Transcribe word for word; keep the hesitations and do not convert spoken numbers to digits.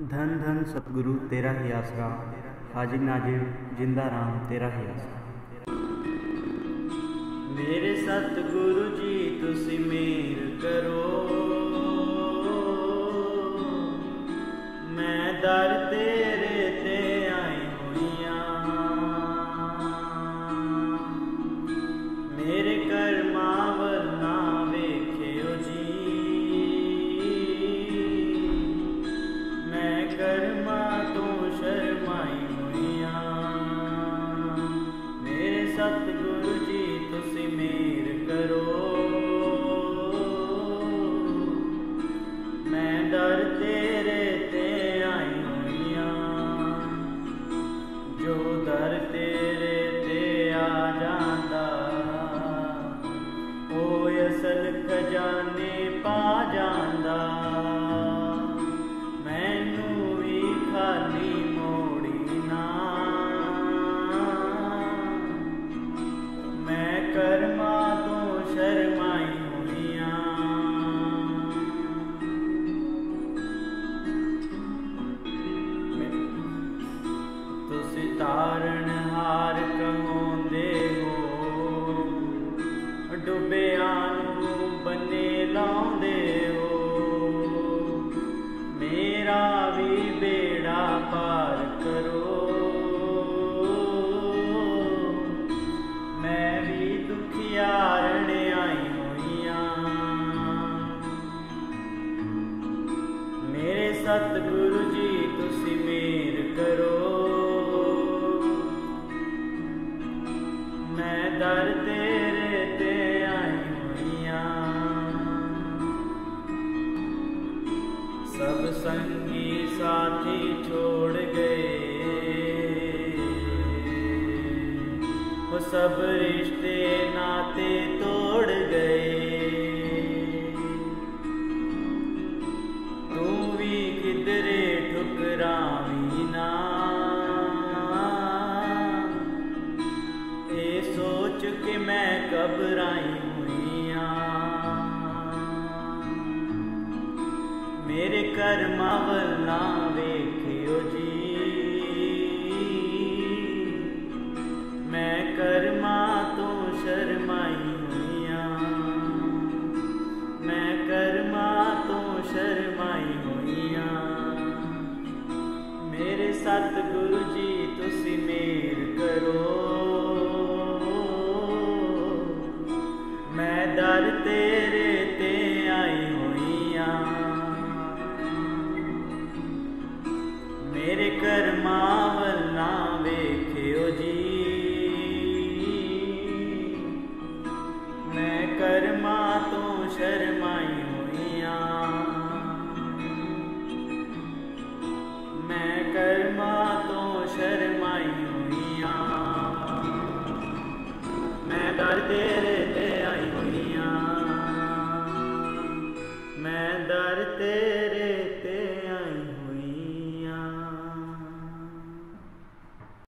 धन धन सतगुरु तेरा ही आसरा, हाजिर नाजिर जिंदा राम तेरा ही आसरा। मेरे सतगुरु जी तुसी मेहर करो, मैं दर तेरे ते आई हुईयां। मेरे कर्मां वल ना वेखियो जी, मैं कर्मां तो शर्माई हुईयां। मेरे सतगुरु जी तुसी मेहर करो, मैं दर तेरे ते आई हुईयां। जो दर तेरे ते आ जांदा, ओ असल खजाने पा जांदा। मैनू भी खाली मोड़ी ना, मैं कर्मां तो शर्माई हुईयां। तुसी तारण हार कहोंदे हो, डुबियां नू बन्ने लाउंदे हो। मेरा भी बेड़ा पार करो, मैं भी दुखियारन आई हुईयां। मेरे सतगुरु जी तुसी मेहर करो, मैं दर तेरे ते आई हुईयां। सब संगी साथी छोड़ गए, वो सब रिश्ते नाते तोड़ गए। तू भी किधरे ठुकरावी ना, ये सोच के मैं घबराई हुईयां। मेरे कर्मां वल ना वेखियो जी, मैं कर्मां तो शर्माई हुईयां। मैं कर्मां तो शर्माई हुईयां। मेरे सतगुरु जी तुसी मेहर करो, मैं दर तेरे ते आई हुईयां। मेरे कर्मां वल ना वेखियो जी, मैं कर्मां तो शर्माई हुईयां। मैं कर्मां तो शर्माई हुईयां। मैं दर तेरे ते आई हुईयां। मैं दर तेरे